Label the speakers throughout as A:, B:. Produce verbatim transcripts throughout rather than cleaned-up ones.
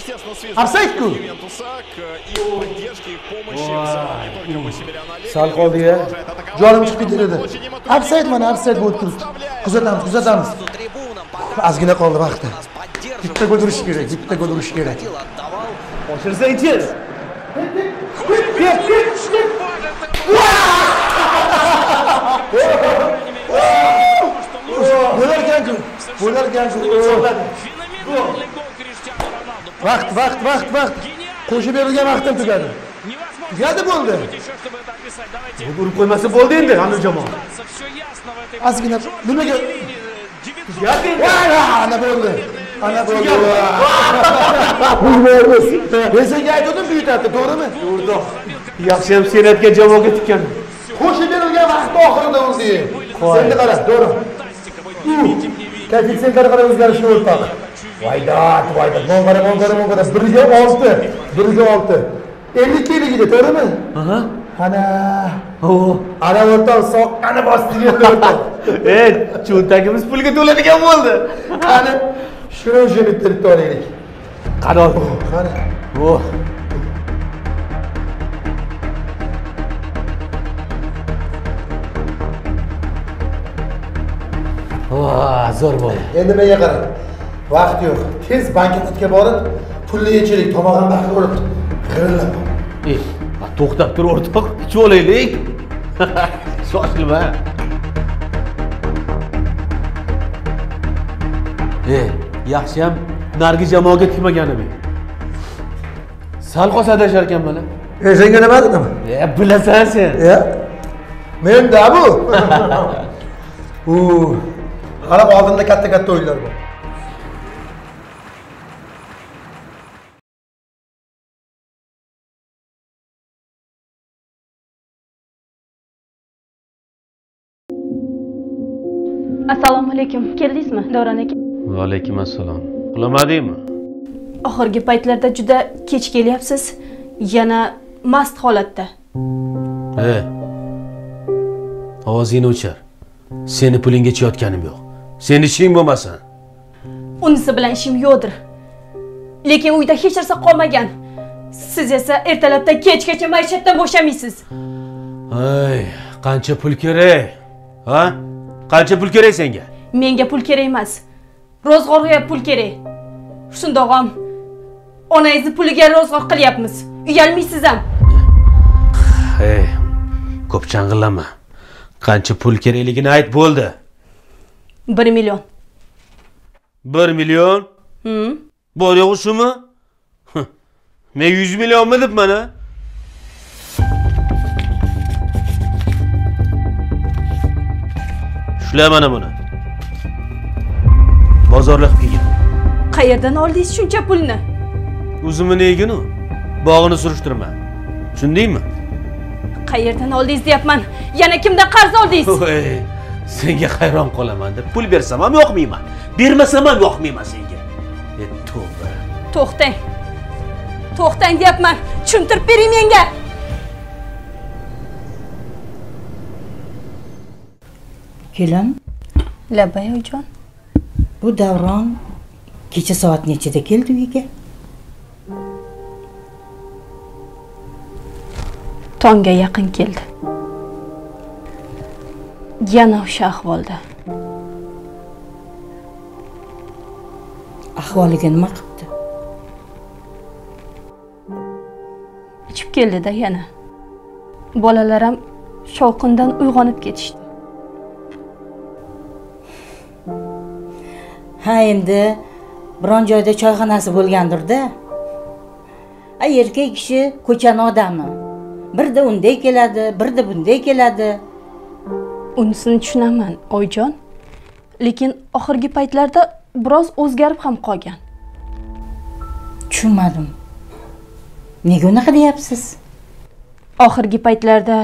A: Offside-ku. Sal qoldi ya. Jonim chiqib ketdi. Offside mana, offside bo'lib turibdi. Kuzatamiz, kuzatamiz. Ozgina qoldi vaqti. Bitta gol urish kerak, bitta gol urish kerak.
B: Oshirsa-chi.
A: Bo'larkan-ku. Bo'larkan-ku. Vaqt, vaqt, vaqt, vaqt. Qo'shib berilgan vaqtim tugadi. Tugadi bo'ldi.
B: Urib qo'ymasa bo'ldi endi hamma jamoa.
A: Ozgina nimaga?
B: Tugadi endi.
A: Ana bo'ldi. Ana bo'ldi. Men senga aytdim buyutadi, to'g'rimi?
B: To'g'ri. Yaxshi ham senatga jamoaga tikkan.
A: Qo'shib berilgan vaqt oxirida o'zi. Senga qara, to'g'ri. Koeffitsiyentlar qara o'zgarishni o'rtoq. Voydat, voydat. Mong'ara, mong'ara, mong'ara. birga olti. birga olti. ellik elligida, to'g'rimi?
B: Aha.
A: Ana.
B: Oo.
A: Ana o'rtoq soqqani bostiga o'rtoq.
B: Ey, cho'ntagimiz pulga to'ladigan bo'ldi.
A: Ana shuni o'sha bitirib olaylik.
B: Qaro.
A: Qani.
B: Oh. Oh, zo'r bo'ldi.
A: Endi menga qara. Vaqt yo'q. Tez banknotga borib, pulni yechilik, tomog'im baxil bo'lib. G'irillab.
B: Ey, to'xtab tur o'rtoq, ichib olaylik. Shoshilma. Ey, yaxshi ham nargi jamoaga tikmaganim. Sal qolsa adashar ekan mana.
A: E, senga nima dedim?
B: E, bilasan sen.
A: Ya. Men-da bu. U qarab oldinda katta-katta o'yinlar bor.
C: Assalomu alaykum. Keldingizmi, Davron aka?
B: Va alaykum assalom. Uxlamadingmi?
C: Oxirgi paytlarda juda kech kelyapsiz. Yana mast holatda.
B: He. Ovozingni o'chir. Seni pulingga chiyotganim yo'q. Seni ishing bo'lmasin.
C: Unisi bilan ishim yo'qdir. Lekin uyda hech narsa qolmagan. Siz esa ertalabdan kechgacha maishatdan bo'shamaysiz.
B: Ay, qancha pul kerak? Ha? Qancha pul kerak senga?
C: Menga pul kerak emas. Ro'zg'orga pul kerak. Shundoq ham onangizni puliga ro'zg'or qilyapmiz. Uyalmaysiz ham.
B: Hey, ko'p chang'illama. Qancha pul kerakligini ayt bo'ldi.
C: bir million.
B: bir million?
C: Hmm.
B: Bor yo'q shumi? Men yuz millionmi deb mana? Shula mana buni. Bozorlik qilgan.
C: Qayerdan oldingiz shuncha pulni?
B: O'zimni negini? Bog'ini surishtirma. Tushundingmi?
C: Qayerdan oldingiz deyapman. Yana kimdan qarz oldingiz?
B: Voy, senga hayron qolaman deb pul bersam ham yo'qmayman. Bermasam ham yo'qmayman senga. E to'g'ri.
C: To'xtang. To'xtang deyapman. Tushuntirib bering menga.
D: Kelin,
C: Labay oyijon.
D: bu Davron kecha soat nechida keldi uyga?
C: Tongga yaqin keldi. Yana o'sha ahvolda.
D: Ahvoliga nima qildi?
C: Ichib keldi-da yana. Bolalar ham shovqindan uyg'onib ketishdi.
D: Ha, endi biron joyda choyxonasi bo'lgandir-da. Ay, erkak kishi ko'chani odami. Birda unday keladi, birda bunday keladi.
C: Unisini tushunaman, oyijon. Lekin oxirgi paytlarda biroz o'zgarib ham qolgan.
D: Tushunmadim. Nega unaqa deyapsiz?
C: Oxirgi paytlarda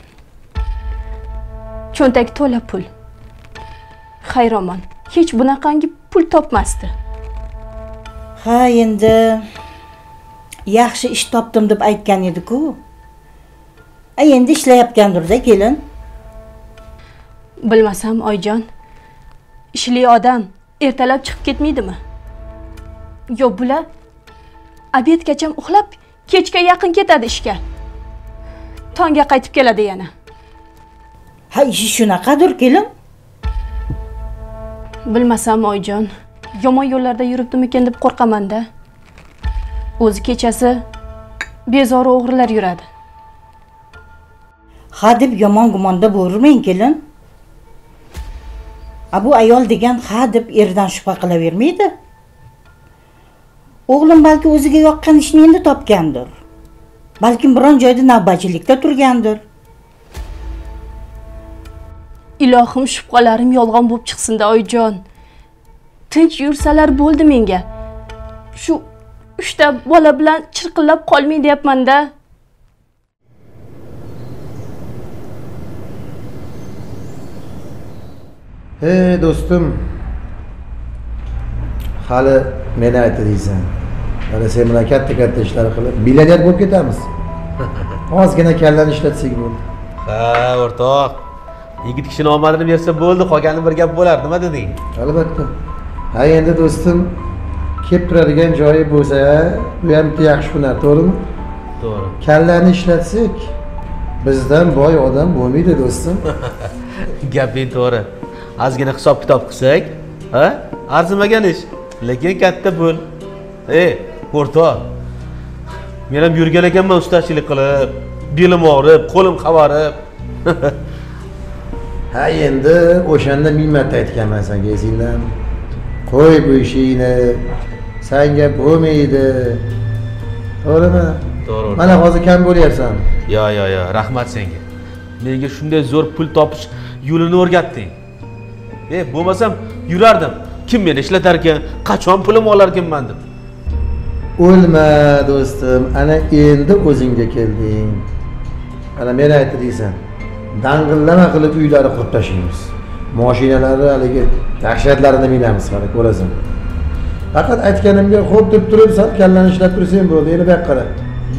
C: cho'ntak to'la pul. Hayronman, hech bunaqangi pul topmasdi.
D: Ha, endi yaxshi ish topdim deb aytgan edi-ku. Ay, endi ishlayotgandir-da, kelin.
C: Bilmasam, oyijon. Ishli odam ertalab chiqib ketmaydimi? Yo, bular Obedgacha uxlab, kechga yaqin ketadi ishga. Tongga qaytib keladi yana.
D: Ha, ishi shunaqadir, kelin.
C: Bilmasam, oyijon, yomon yo'llarda yuribdimikan deb qo'rqaman-da. O'zi kechasi bezori o'g'rilar yuradi.
D: Ha deb yomon gumonda bo'lmang, kelin. A bu ayol degan ha deb erdan shubha qilavermaydi. O'g'lim balki o'ziga yoqqan ishni endi topgandir. Balkim biron joyda navbatchilikda turgandir.
C: Ilohim, shubhalarim yolg'on bo'lib chiqsin-da, oyijon. Tinch yursalar bo'ldi menga. Shu uchta bola bilan chirqillab qolmay deyapman-da.
A: Hey do'stim. Hali meni aytdingsan. Hali sen bilan katta-katta ishlar qilib, millioner bo'lib ketamiz. Ozgina kallani ishlatsak bo'ldi.
B: Ha, o'rtoq. Yigit kishini omadini bersa bo'ldi, qolgani bir gap bo'lar, nima deding?
A: Albatta. Ha, endi do'stim, kelib turadigan joyi bo'lsa, bu ham yaxshi hunar, to'g'rimi?
B: To'g'ri.
A: Kallani ishlatsak, bizdan boy odam bo'lmaydi, do'stim.
B: Gaping to'g'ri. Ozgina hisob-kitob qilsak, ha? Arzimagan ish, lekin katta pul. Ey, o'rtoq. Men ham yurgan ekanman ustachilik qilib, belim og'rib, qo'lim qavarib.
A: Ha, endi o'shanda ming marta aytganman senga, esingdan. Qo'y bu ishingni. Senga bo'lmaydi. To'g'rimi?
B: To'g'ri.
A: Mana hozir kam bo'lyapsan.
B: Yo, yo, yo, rahmat senga. Menga shunday zo'r pul topish yo'lini o'rgatding. E, bo'lmasam yurardim. Kim meni ishlatar ekan, qachon pulim olar ekanman deb.
A: O'lma do'stim, ana endi o'zingga kelding. Ana meni aytdingsan. Dang'illama qilib uylari qurib tashlaymiz. Mashinalari haligi dahshatlarini minamiz, qara ko'rasan. Faqat aytganimga xo'p deb turib, sal kallani ishlab tursang bo'ldi. Endi baq qara.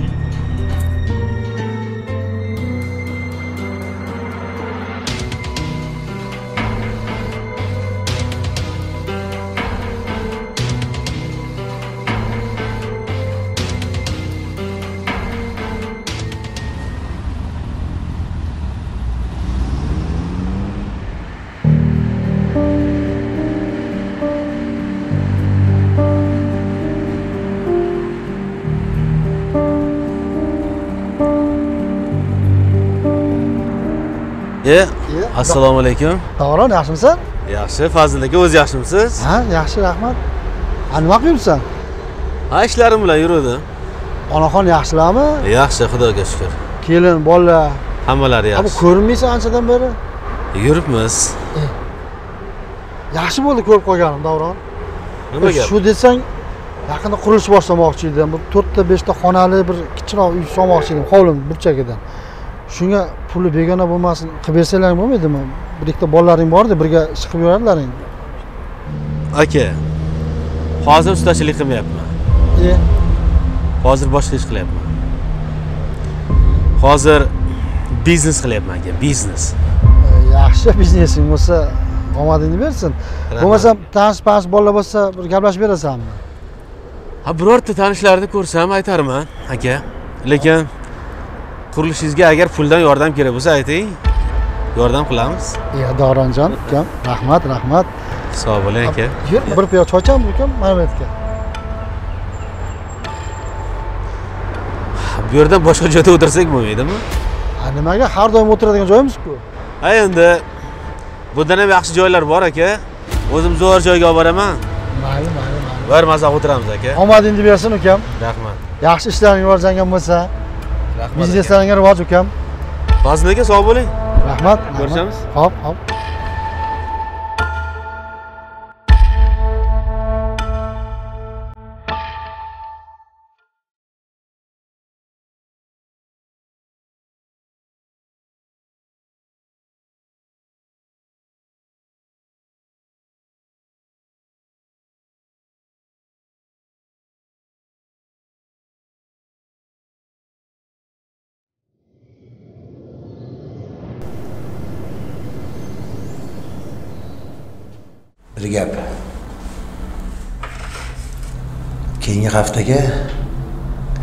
B: E, assalomu alaykum.
E: Davron, yaxshimisan?
B: Yaxshi, Fazil aka, o'z yaxshimisiz?
E: Ha, yaxshi, rahmat. Ha, nima qilyapsan?
B: Ha, ishlarim bilan yurdi.
E: Onaxon yaxshilarmi?
B: Yaxshi, Xudoga shukr.
E: Kelin, bolalar.
B: Hammalari
E: Abi
B: yaxshi.
E: ko'rinmaysan anchadan beri.
B: Yuribmiz.
E: Yaxshi bo'ldi ko'rib qolganim, Davron.
B: Nima gap?
E: Shu desang, yaqinda qurilish boshlamoqchi edim. Bir to'rtta beshta xonali bir kichikroq uy solmoqchi edim, hovlim burchagidan. Shunga puli begona bo'lmasin, qilib bersalaring bo'lmaydimi? Bir ikkita bolalaring bor-da, birga chiqib yurarlaring.
B: Aka, hozir ustachilik qilmayapman.
E: E,
B: Hozir boshqa ish qilyapman. Hozir biznes qilyapman aka, biznes.
E: yaxshi biznesing bo'lsa, omadingni bersin. Bo'lmasa, tanish-panish bolalar bo'lsa, bir gaplashib berasanmi?
B: Ha, birorta tanishlarni ko'rsam aytarman, aka. Lekin qurilishingizga agar puldan yordam kerak bo'lsa ayting. Yordam qilamiz.
E: Ya Davronjon, ukam, rahmat, rahmat.
B: Sog' bo'ling aka.
E: Yur, bir piyoz choycham ukam, mana bu yerga.
B: Bu yerdan boshqa joyda o'tirsak bo'lmaydimi?
E: Ha, nimaga har doim o'tiradigan joyimiz-ku?
B: Ha, endi bundan ham yaxshi joylar bor aka. O'zim zo'r joyga olib boraman.
E: Mayli, mayli, mayli.
B: Bir maza o'tiramiz aka.
E: Omadingni bersin ukam.
B: Rahmat.
E: Yaxshi ishlaring rivojlangan bo'lsa,
B: Rahmat.
E: bizneslaringga rivoj ukam.
B: Fazil aka, sog' bo'ling.
E: Rahmat.
B: Ko'rishamiz.
E: Hop, hop.
A: Bir gap. Keyingi haftaga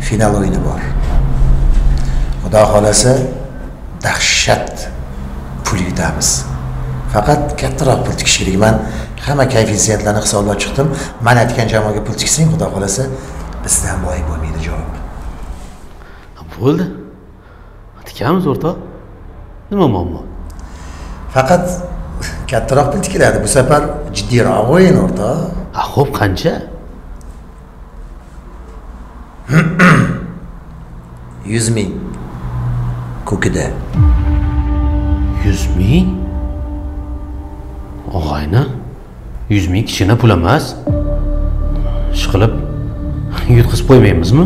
A: final o'yini bor. Xudo xolasa dahshat pul yutamiz. Faqat kattaroq pul tikish kerak. Men hamma koeffitsiyentlarni hisoblab chiqdim. Men aytgan jamoaga pul tiksang, xudo xolasa bizdan boy bo'lmaydi javob.
B: Bo'ldi. Tikamiz o'rtoq. Nima muammo?
A: Faqat kattaroq pul tikiladi. Bu safar jiddiyroq o'yin o'rtoq.
B: Ha, xo'p, qancha?
A: yuz ming. Ko'kida.
B: yuz ming? Og'ayni, yuz ming kichkina pul emas. Ishqilib yutqizib qo'ymaymizmi?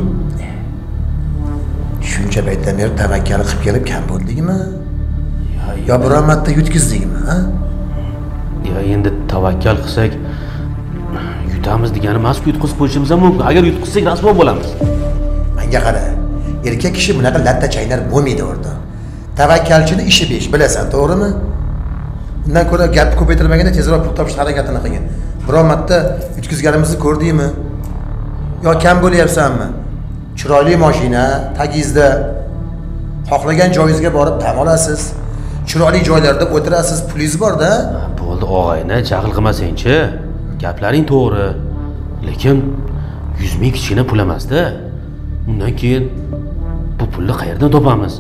A: Shuncha paytdan beri tavakkal qilib kelib kam bo'ldingmi? Yo biror marta yutkizdingmi, ha?
B: Ya endi tavakkal qilsak yutamiz degani emas-ku, yutqizib qo'yishimiz ham mumkin. Agar yutqizsak rasvo bo'lamiz.
A: Menga qara. Erkak kishi bunaqa latta chaynar bo'lmaydi o'rtoq. Tavakkalchining ishi besh, bilasan, to'g'rimi? Undan ko'ra gap ko'paytirmaganda tezroq pul topishni harakatini qilgin. Biror marta yutkizganimizni ko'rdingmi? Yo kam bo'lyapsanmi? Chiroyli mashina, tagingizda xohlagan joyingizga borib dam olasiz. Chiroyli joylarda o'tirasiz, pulingiz bor-da.
B: Bo'ldi, og'ayni, jahl qilmasang-chi. Gaplaring to'g'ri. Lekin yuz ming kichkina pul emas-da. Undan keyin bu pulni qayerdan topamiz?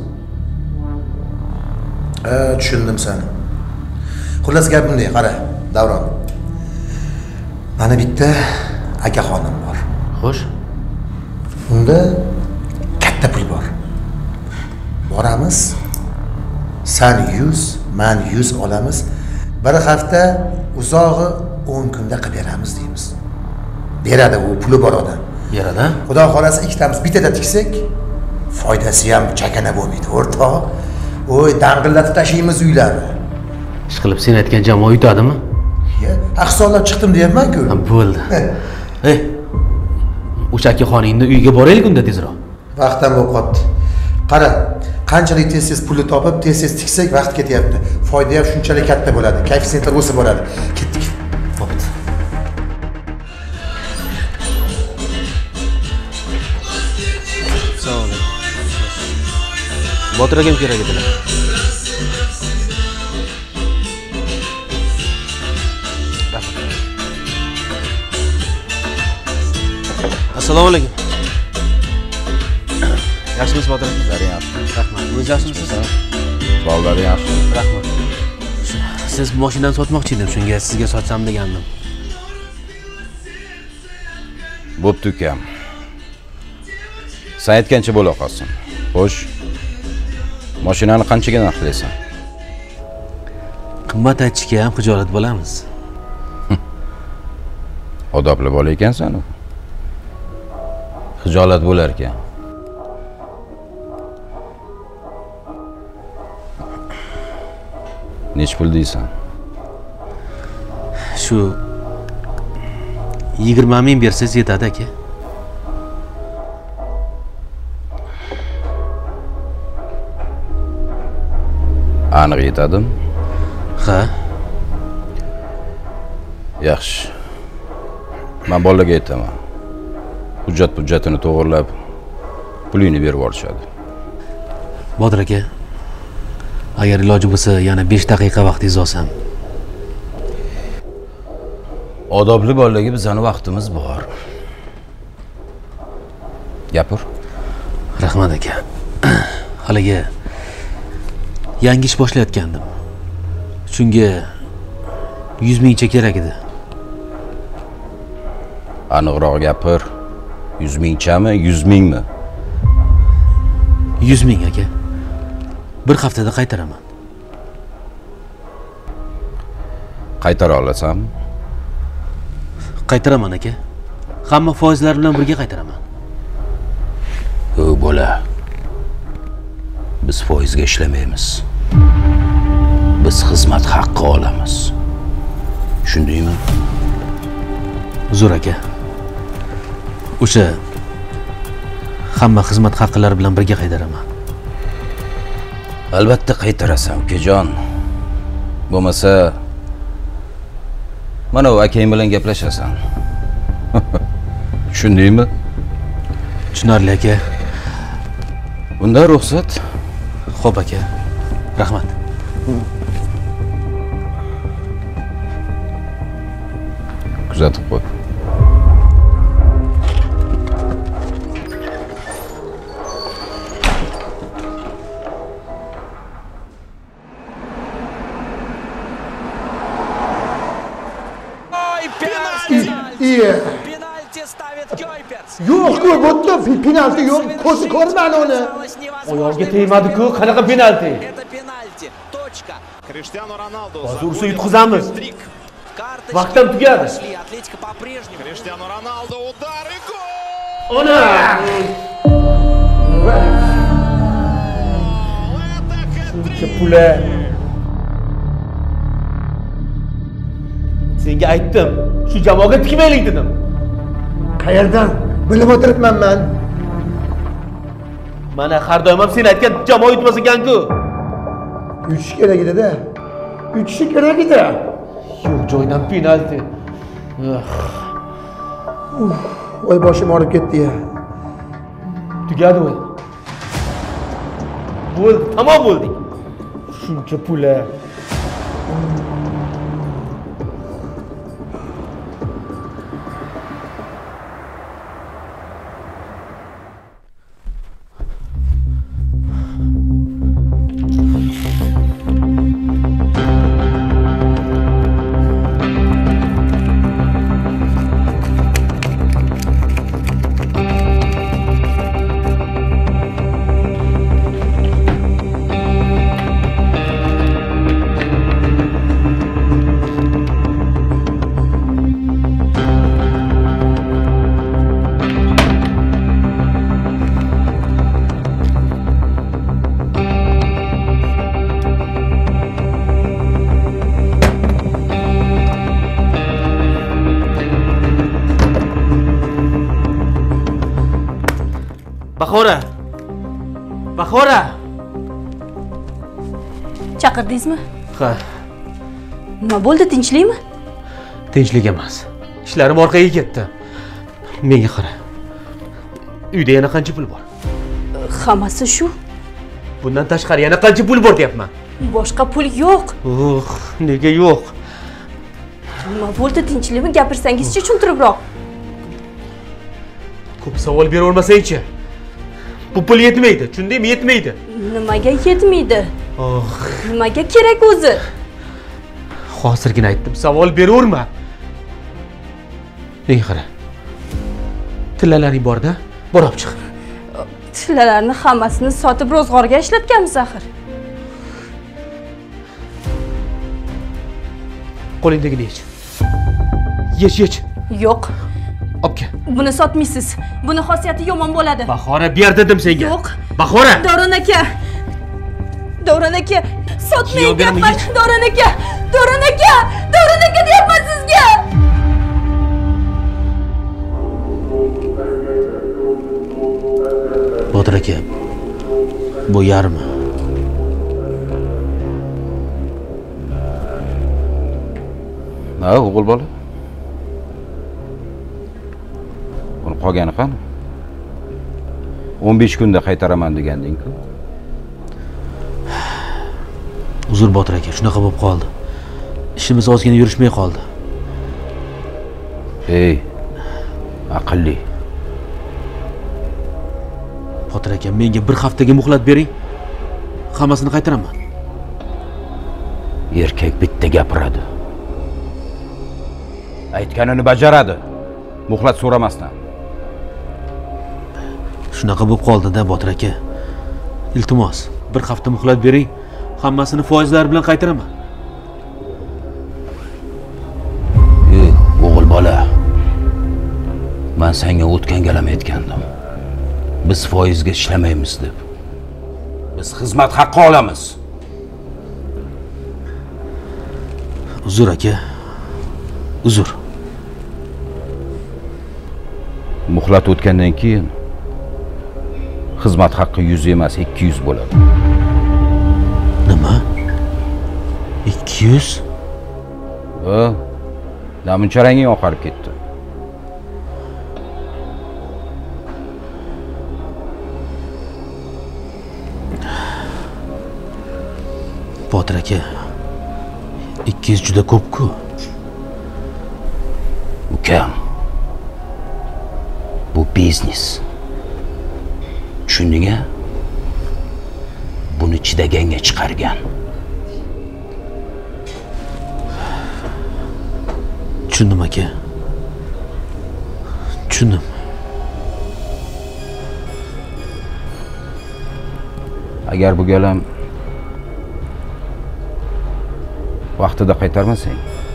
A: Ha, tushundim seni. Xullas gap bunday, qara, Davron. Mana bitta aka xonim bor.
B: Xo'sh.
A: Unda katta pul bor. Boramiz. Sen yuz, men yuz olamiz. Bir hafta uzog'i o'n kunda qilib beramiz deymiz. Beradi, u puli bor odam.
B: Beradi?
A: Xudo xolasa ikkitamiz bittada tiksak, foydasi ham chakana bo'lmaydi, o'rtoq. Oy, dang'illatib tashlaymiz uylarni.
B: Ishqilib sen aytgan jamoa yutadimi?
A: Ya, hisoblab chiqdim deyapman-ku.
B: Ha, bo'ldi. Ey, o'sha aka xoningni uyiga boraylik unda tezroq.
A: Vaqtim bo'lib qoldi. Qara, qanchalik tez-tez pulni topib, tez-tez tiksak vaqt ketyapti. Foyda ham shunchalik katta bo'ladi. Koeffitsiyentlar o'sib boradi. Ketdik.
B: Bo'pti. Sog' bo'ling. Botir akam kerak edilar. Assalomu alaykum. Yaxshimisiz Botir aka?
F: Yaxshi.
B: Rahmat. O'zingiz yaxshimisiz?
F: Bolalar yaxshi.
B: Rahmat. Siz mashinani sotmoqchi edim, shunga sizga sotsam degandim.
F: Bo'pti ukam. Sen aytgancha bo'la qolsin. Xo'sh. Mashinani qanchaga narxlaysan?
B: Qimmat aytishga ham xijolat bo'lamiz.
F: Odobli bola ekansan u. Xijolat bo'lar ekan. Nech pul deysan?
B: Shu yigirma ming bersangiz yetadi aka.
F: Aniq yetadimi?
B: Ha.
F: Yaxshi. Men bolaga aytaman. Hujjat hujjatini to'g'irlab, pulini berib yuborishadi.
B: Botir aka, agar iloji bo'lsa, yana besh daqiqa vaqtingiz olsam.
F: Odobli bolaga bizning vaqtimiz bor. Gapir.
B: Rahmat aka. Haliga yangi ish boshlayotgandim. Shunga yuz mingcha kerak edi.
F: Aniqroq gapir. yuz mingchami, yuz mingmi?
B: yuz ming aka. Bir haftada qaytaraman.
F: Qaytara olasanmi?
B: Qaytaraman aka. Hamma foizlar bilan birga qaytaraman.
F: O bola. Biz foizga ishlamaymiz. Biz xizmat haqqi olamiz. Tushundingmi?
B: Zo'r aka. O'sha hamma xizmat haqqilari bilan birga qaytaraman.
F: Albatta qaytarasan, ukajon. Bo'lmasa mana u akang bilan gaplashasan. Tushundingmi?
B: Tushunarli aka.
F: Unda ruxsat.
B: Xo'p aka. Rahmat.
F: Kuzatib qo'y.
A: Iya.
G: Penalti ставит Кёйперс.
A: Yo'q-ku, bo'pti, penalti yo'q. Ko'zi ko'rmadi uni.
B: Oyog'iga tegmadi-ku, qanaqa penalti?
G: Это пенальти. Точка.
H: Криштиану Роналду.
B: Hozir ursa yutqizamiz.
G: Карточка.
B: Vaqtim tugadi.
G: Пошли. Атлетика по-прежнему.
H: Криштиану Роналду. Удар и гол!
B: Ona!
H: Это хэт-трик!
B: Pula. Senga aytdim, shu jamoaga tikmaylik dedim.
A: Qayerdan? Bilib o'tiribman men.
B: Mana har doim ham sen aytgan jamoa yutmas ekan-ku.
A: Yutish kerak edi-da. Yutishi kerak edi.
B: Yo'q joydan penalti.
A: Voy boshim og'rib ketdi-ya.
B: Tugadi o'yin. Bo'ldi, tamom bo'ldik. Shuncha pula. Bahora. Bahora.
C: Chaqirdingizmi?
B: Ha,
C: Nima bo'ldi, tinchlikmi?
B: tinchlik emas. Ishlarim orqaga ketdi. Menga qara. Uyda yana qancha pul bor?
C: Hammasi shu.
B: Bundan tashqari yana qancha pul bor deyapman.
C: Boshqa pul yo'q.
B: Uh, nega yo'q?
C: Nima bo'ldi, tinchlikmi? Gapirsangizchi tushuntiribroq.
B: Ko'p savol beravermasang-chi. Bu pul yetmaydi, tushundingmi? Yetmaydi.
C: Nimaga yetmaydi?
B: Oh,
C: Nimaga kerak o'zi?
B: hozirgina aytdim, savol beraverma. Menga qara. Tillalaring bor-da, bor olib chiq.
C: Tillalarni hammasini sotib ro'zg'orga ishlatganmiz axir.
B: Qo'lingdagini yech. Yech, yech.
C: Yo'q.
B: Obke.
C: Buni sotmaysiz. Buni xosiyati yomon bo'ladi.
B: Bahora ber dedim senga.
C: Yo'q.
B: Bahora.
C: Davron aka. Davron aka, sotmang
B: Yo'q, beraman,
C: deyapman.
B: yech.
C: Davron aka. Davron aka. Davron aka deyapman sizga.
B: Botir aka. Bu yarmi.
F: Ha, o'g'il bola. Uni qolgani qani? o'n besh kunda qaytaraman deganding-ku.
B: Uzr Botir aka, shunaqa bo'lib qoldi. Ishimiz ozgina yurishmay qoldi.
F: Ey, aqlli.
B: Botir aka, menga bir haftaga muhlat bering. Hammasini qaytaraman.
F: Erkak bitta gapiradi. Aytganini bajaradi. Muhlat so'ramasdan.
B: Shunaqa bo'lib qoldi-da Botir aka. Iltimos, bir hafta muhlat bering. Hammasini foizlar bilan qaytaraman.
F: Ey, o'g'il bola. Men senga o'tgan galam aytgandim. Biz foizga ishlamaymiz deb. Biz xizmat haqqi olamiz.
B: Uzr aka. Uzr.
F: Muhlat o'tgandan keyin xizmat haqqi yuz emas, ikki yuz bo'ladi.
B: Nima? ikki yuz?
F: Ha, namuncha ranging oqarib ketdi.
B: Botir aka, ikki yuz juda ko'p-ku.
I: Ukam, bu biznes. Tushundingmi? Buni chidaganga chiqargan.
B: Tushundim aka. Tushundim.
F: Agar bu galam vaqtida qaytarmasang,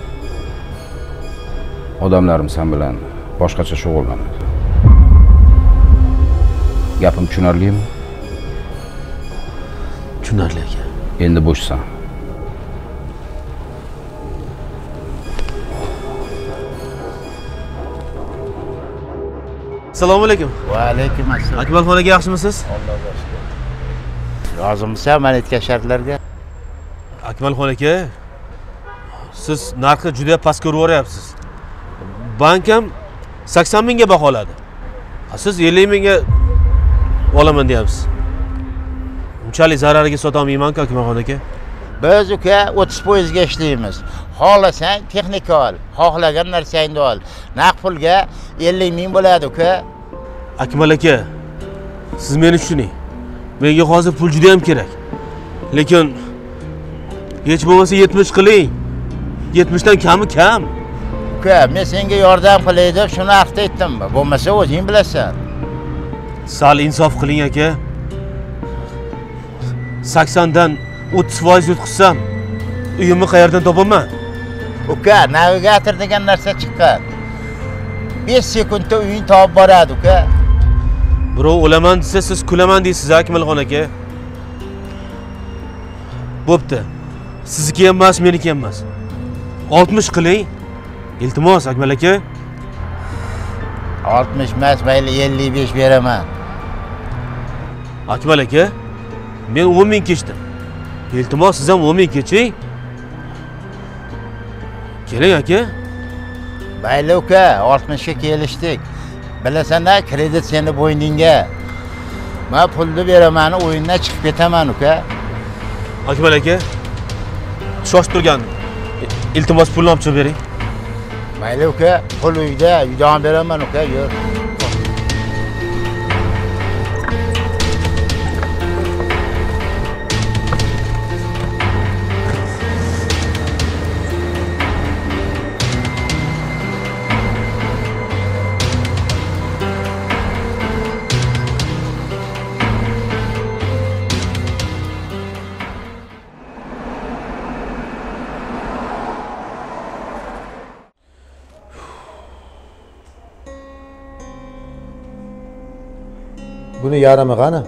F: odamlarim sen bilan boshqacha shug'ullanadi. Gapim tushunarlimi?
B: Tushunarli aka.
F: Endi bo'shsan.
B: Assalomu alaykum.
J: Va alaykum assalom.
B: Akmalxon aka, yaxshimisiz?
J: Allohga shukr. Rozimisan men aytgan shartlarga?
B: Akmalxon aka, siz narxni juda pastga urayapsiz. Bank ham sakson mingga baholadi. Siz ellik mingga olaman deyapsiz. Unchalik zarariga sota olmayman-ku Akmalxon aka.
J: Biz uka o'ttiz foizga ishlaymiz. Xohlasang texnika ol, xohlagan narsangni ol. Naqd pulga ellik ming bo'ladi uka.
B: Akmal aka, siz meni tushuning. Menga hozir pul juda ham kerak. Lekin hech bo'lmasa yetmish qiling. yetmish dan kami kam.
J: Uka, men senga yordam qilay deb shuni haqda aytdimmi? Bo'lmasa o'zing bilasan.
B: Sal insof qiling aka. sakson dan o'ttiz foiz yutqizsam, uyimni qayerdan topaman?
J: Uka, navigator degan narsa chiqqan. besh sekundda uying topib boradi uka.
B: Birov o'laman desa, siz kulaman deysiz Akmalxon aka. Bo'pti. Sizniki ham emas, meniki ham emas. oltmish qiling. Iltimos Akmal aka.
J: oltmish emas, mayli ellik besh beraman.
B: Akmal aka, men o'n ming kechdim. Iltimos siz ham o'n ming keching. Keling aka.
J: Mayli uka, oltmishga kelishdik. Bilasan-da, kredit seni bo'yningga. Men pulni beraman, o'yindan chiqib ketaman uka.
B: Akmal aka, shosh turgan. Iltimos pulni olib chiqib bering.
J: Mayli uka, pul uyda, uydan beraman uka, yur.
A: Buni yarimi qani?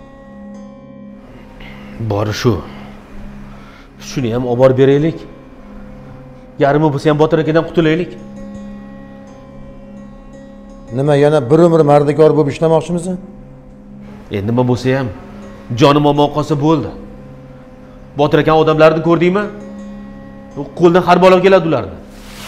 B: Bori shu. Shuni ham olib borib beraylik. Yarimi bo'lsa ham Botir akadan qutulaylik.
A: Nima, yana bir umr mardikor bo'lib ishlamoqchimisan?
B: Endi nima bo'lsa ham jonim omon qolsa bo'ldi. Botir aka odamlarni ko'rdingmi? Qo'ldan har balo keladi ularni.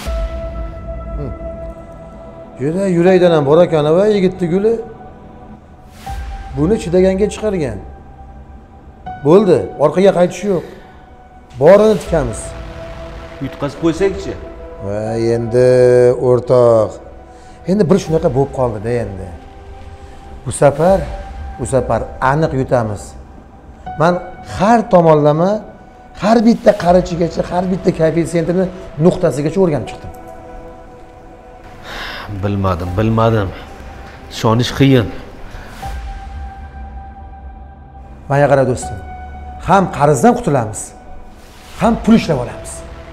A: Yura, yurakdan ham bor ekan va yigitni guli. Buni chidaganga chiqargan. Bo'ldi, orqaga qaytish yo'q. Borini tikamiz.
B: Yutqazib qo'ysakchi.
A: Va endi o'rtoq. Endi bir shunaqa bo'lib qoldi-da endi. Bu safar, bu safar aniq yutamiz. Men har tomonlama, har bitta qarichigacha, har bitta koeffitsiyentini nuqtasigacha o'rganib chiqdim.
B: Bilmadim, bilmadim. Ishonish qiyin.
A: Mana qara do'stim. Ham qarzdan qutulamiz, ham pul ishlab olamiz.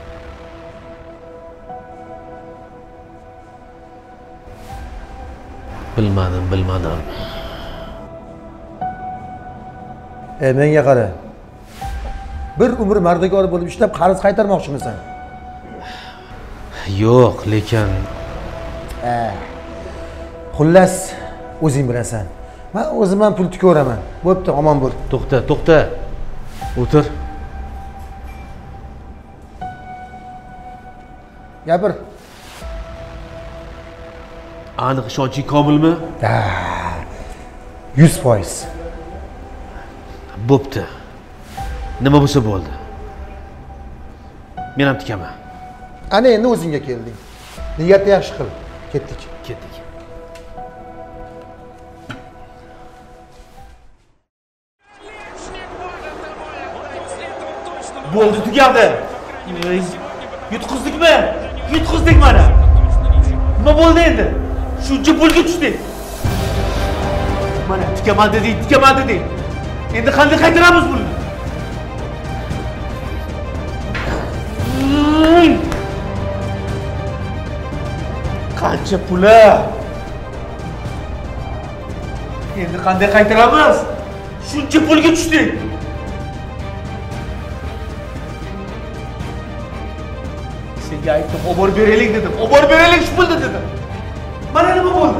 B: Bilmadim, bilmadim.
A: E menga qara. Bir umr mardikor bo'lib ishlab qarz qaytarmoqchimisan?
B: Yo'q, lekin
A: Ha. Xullas, o'zing bilasan. Men o'zim ham pul tikoraman. Bo'pti, omon bo'l.
B: To'xta, to'xta. O'tir.
A: Gapir.
B: Aniq ishonching komilmi?
A: Ha. yuz foiz.
B: Bo'pti. Nima bo'lsa bo'ldi. Men ham tikaman.
A: Ana endi o'zingga kelding. Niyatni yaxshi qil. Ketdik.
B: Ketdik. Bo'ldi, tugadi. Yutqizdikmi? Yutqizdik mana. Nima bo'ldi endi? Shuncha pulga tushdik. Mana tikaman deding, tikaman deding. Endi qanday qaytaramiz buni? Qancha puli? Endi qanday qaytaramiz? Shuncha pulga tushdik. Senga aytdim, oborib beraylik dedim. Oborib beraylik shu pulni dedim. Mana nima bo'ldi?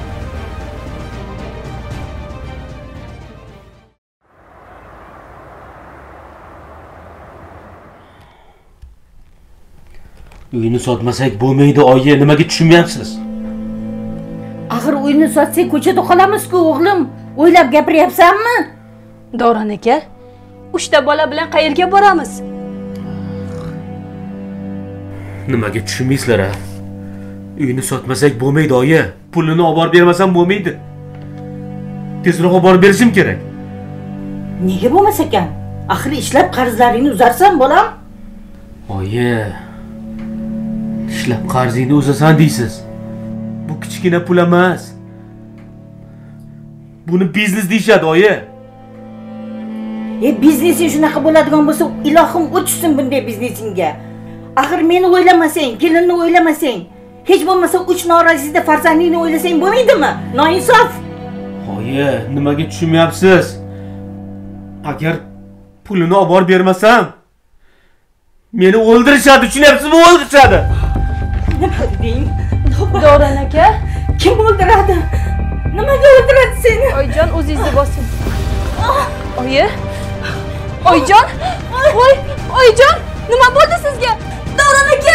B: Uyni sotmasak bo'lmaydi, oyi, nimaga tushunmayapsiz?
D: Axir uyni sotsak ko'chada qolamiz-ku, o'g'lim. O'ylab gapiryapsanmi?
C: Davron aka, uchta bola bilan qayerga boramiz?
B: Nimaga tushunmaysizlar a? Uyni sotmasak bo'lmaydi, oyi. Pulini olib borib bermasam bo'lmaydi. Tezroq olib borib berishim kerak.
D: Nega bo'lmas ekan? Axir ishlab qarzlaringni uzarsan, bolam.
B: Oyi, ishlab qarzingni uzasan deysiz. Bu kichkina pul emas. Buni biznes deyshadi, oyi.
D: E, biznesing shunaqa bo'ladigan bo'lsa, ilohim o'tishsin bunday biznesingga. Axir meni o'ylamasang, kelinni o'ylamasang, hech bo'lmasa uch norasida farzandingni o'ylasang bo'lmaydimi? Noinsof.
B: Oyi, nimaga tushunmayapsiz? Agar pulini olib borib bermasam, meni o'ldirishadi, tushunyapsizmi? O'ldirishadi.
D: Nima deding?
C: Davron aka,
D: kim o'ldiradi? Nimaga o'ldiradi seni?
C: Oyjon, o'zingizni bosing. Oyi. Oyjon! Voy, Oyjon, nima bo'ldi sizga? Davron aka!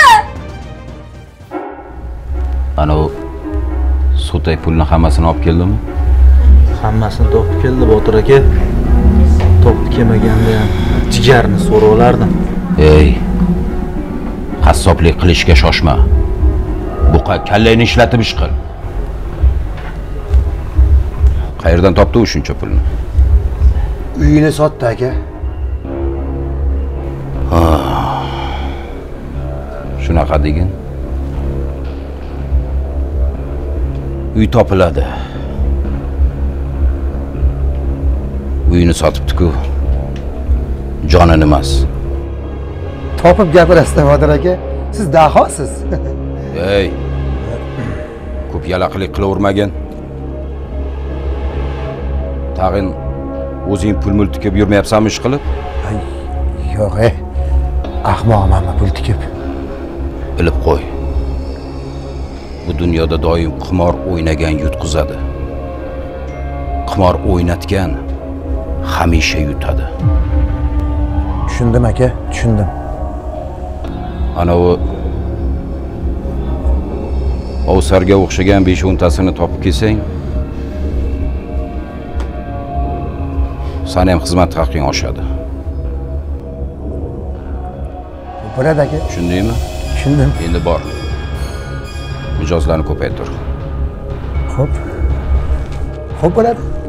F: Ana u Sotay pulni hammasini olib keldimi?
K: Hammasini topib keldi Botir aka. Topib kelmaganda jigarni so'rab olardim.
F: Ey, qassoblik qilishga shoshma. Buqa kallangni ishlatib ish qil. Qayerdan topdi u shuncha pulni?
A: Uyini sotdi aka.
F: Ha. Shunaqa degin. Uy topiladi. Uyini sotibdi-ku. Jonini emas.
A: Topib gapirasiz Botir aka. Siz dahosiz.
F: Ey. Ko'p yalaqlik qilavermagin. Tag'in o'zing pul-mul tikib yurmayapsanmi ish qilib?
A: Yo'q, ey. Ahmoqmanmi pul tikib?
F: Bilib qo'y. Bu dunyoda doim qimor o'ynagan yutqizadi. Qimor o'ynatgan hamisha yutadi.
A: Tushundim aka, tushundim.
F: Ana u Ovsarga o'xshagan besh o'n tasini topib kelsang, sen ham xizmat haqqing oshadi.
A: Bo'ladi aka.
F: Tushundingmi?
A: Tushundim.
F: Endi bor. Mijozlarni ko'paytir.
A: Xo'p. Xo'p bo'ladi.